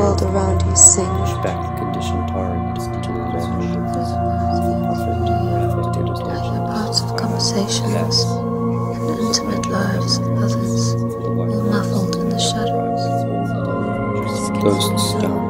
world around you sing. Push back the conditioned targets to the mesh. Parts of conversations and intimate lives of others, all muffled in the shadows. Ghosts down.